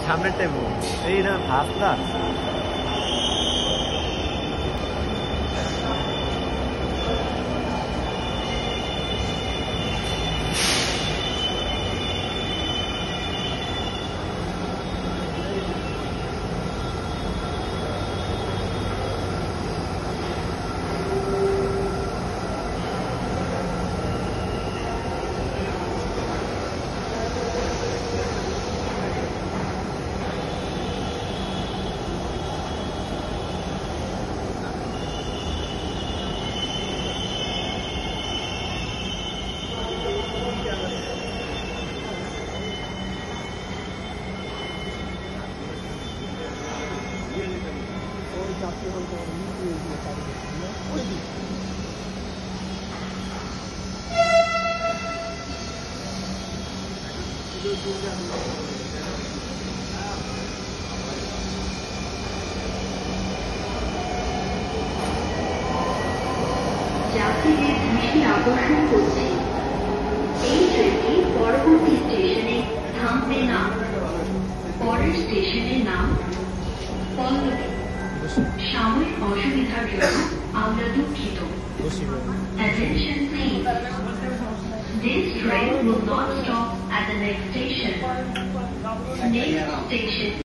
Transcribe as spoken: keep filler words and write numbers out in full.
সামনের টাইম এই না ফার্স্ট না যাত্রীদের দৃষ্টি আকর্ষণ করছে এই ট্রেনটি পরবর্তী স্টেশনে থামবে না। পরের স্টেশনের নাম পল্লবী। সাময়িক অসুবিধার জন্য আমরা দুঃখিত। Attention please. This train will not stop at the next station. Next station